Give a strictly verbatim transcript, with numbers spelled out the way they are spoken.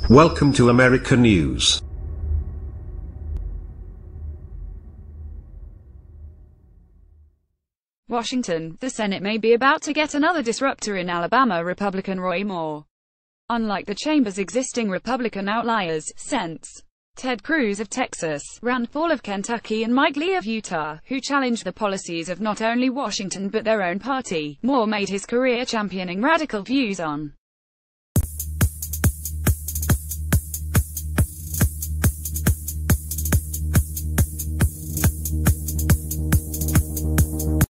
Welcome to America News. Washington, the Senate may be about to get another disruptor in Alabama Republican Roy Moore. Unlike the chamber's existing Republican outliers, Sens, Ted Cruz of Texas, Rand Paul of Kentucky and Mike Lee of Utah, who challenged the policies of not only Washington but their own party, Moore made his career championing radical views on